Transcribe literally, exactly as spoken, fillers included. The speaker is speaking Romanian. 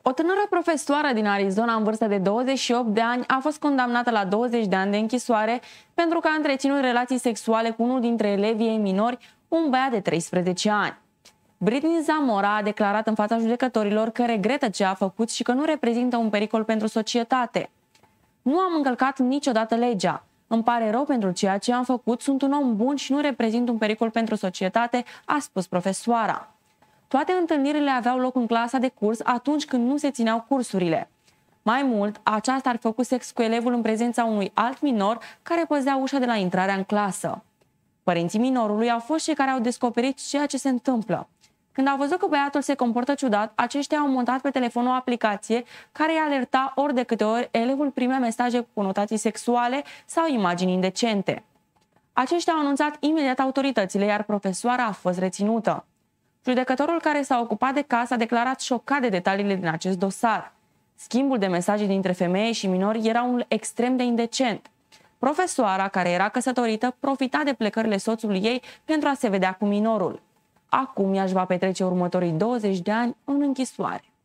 O tânără profesoară din Arizona în vârstă de douăzeci și opt de ani a fost condamnată la douăzeci de ani de închisoare pentru că a întreținut relații sexuale cu unul dintre elevii ei minori, un băiat de treisprezece ani. Britney Zamora a declarat în fața judecătorilor că regretă ce a făcut și că nu reprezintă un pericol pentru societate. Nu am încălcat niciodată legea. Îmi pare rău pentru ceea ce am făcut, sunt un om bun și nu reprezint un pericol pentru societate, a spus profesoara. Toate întâlnirile aveau loc în clasa de curs atunci când nu se țineau cursurile. Mai mult, aceasta ar fi făcut sex cu elevul în prezența unui alt minor care păzea ușa de la intrarea în clasă. Părinții minorului au fost cei care au descoperit ceea ce se întâmplă. Când au văzut că băiatul se comportă ciudat, aceștia au montat pe telefon o aplicație care îi alerta ori de câte ori elevul primea mesaje cu conotații sexuale sau imagini indecente. Aceștia au anunțat imediat autoritățile, iar profesoara a fost reținută. Judecătorul care s-a ocupat de caz a declarat șocat de detaliile din acest dosar. Schimbul de mesaje dintre femeie și minori era unul extrem de indecent. Profesoara, care era căsătorită, profita de plecările soțului ei pentru a se vedea cu minorul. Acum ea își va petrece următorii douăzeci de ani în închisoare.